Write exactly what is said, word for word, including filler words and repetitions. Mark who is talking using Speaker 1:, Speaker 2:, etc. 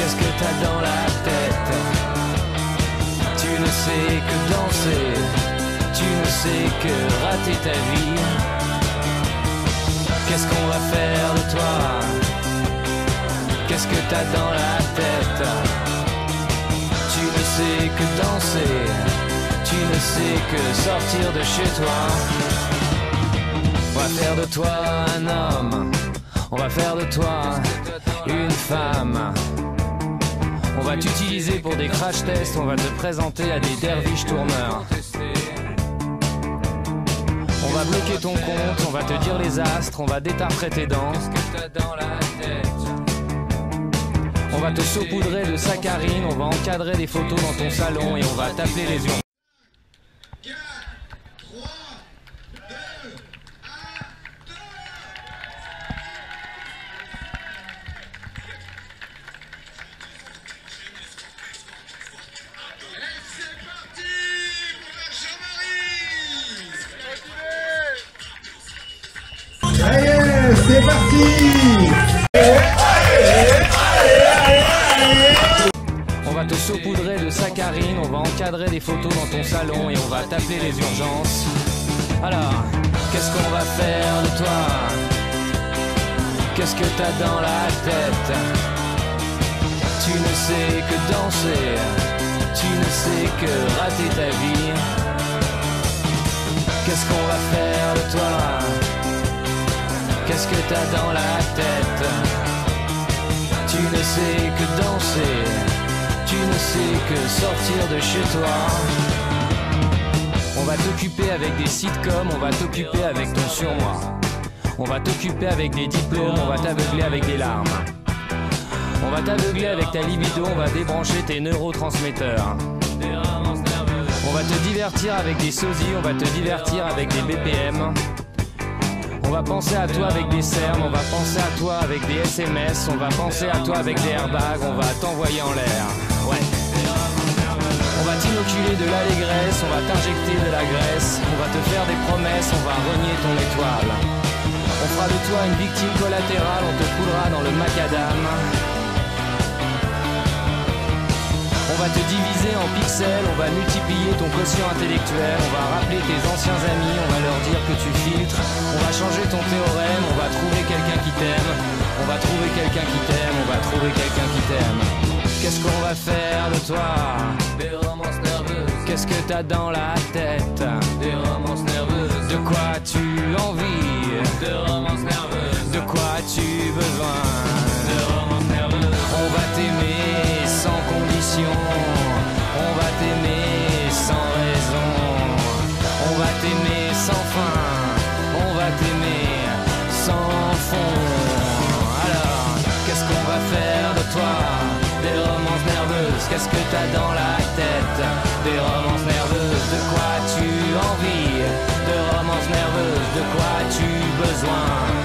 Speaker 1: Qu'est-ce que t'as dans la tête? Tu ne sais que danser, tu ne sais que rater ta vie. Qu'est-ce qu'on va faire de toi? Qu'est-ce que t'as dans la tête? Tu ne sais que danser, tu ne sais que sortir de chez toi. On va faire de toi un homme, on va faire de toi une femme. On va t'utiliser pour des crash tests, on va te présenter à des derviches tourneurs. On va bloquer ton compte, on va te dire les astres, on va détartrer tes dents. Qu'est-ce que t'as dans la tête? On va te saupoudrer de saccharine, on va encadrer des photos dans ton salon et on va t'appeler les urgences.
Speaker 2: Allez, c'est parti!
Speaker 1: On va te saupoudrer de saccharine, on va encadrer des photos dans ton salon et on va t'appeler les urgences. Alors, qu'est-ce qu'on va faire de toi? Qu'est-ce que t'as dans la tête? Tu ne sais que danser, tu ne sais que rater ta vie. Qu'est-ce qu'on va faire de toi? Qu'est-ce que t'as dans la tête? Tu ne sais que danser, tu ne sais que sortir de chez toi. On va t'occuper avec des sitcoms, on va t'occuper avec ton surmoi. On va t'occuper avec des diplômes, on va t'aveugler avec des larmes. On va t'aveugler avec ta libido, on va débrancher tes neurotransmetteurs. On va te divertir avec des sosies, on va te divertir avec des B P M. On va penser à toi avec des cernes, on va penser à toi avec des S M S, on va penser à toi avec des airbags, on va t'envoyer en l'air. Ouais. On va t'inoculer de l'allégresse, on va t'injecter de la graisse, on va te faire des promesses, on va renier ton étoile. On fera de toi une victime collatérale, on te coulera dans le macadam. On va te diviser en pixels, on va multiplier ton quotient intellectuel, on va rappeler tes anciens amis, on va leur dire que tu filtres, on va changer ton théorème, on va trouver quelqu'un qui t'aime, on va trouver quelqu'un qui t'aime, on va trouver quelqu'un qui t'aime. Qu'est-ce qu'on va faire de toi? Des romances nerveuses. Qu'est-ce que t'as dans la tête? Des romances nerveuses. De quoi as-tu envie? De romances nerveuses. De quoi as-tu besoin? De romances nerveuses. On va t'aimer sans condition, on va t'aimer sans raison, on va t'aimer sans fin, on va t'aimer sans fond. Alors, qu'est-ce qu'on va faire de toi? Des romances nerveuses, qu'est-ce que t'as dans la tête? Des romances nerveuses, de quoi as-tu envie? De romances nerveuses, de quoi as-tu besoin?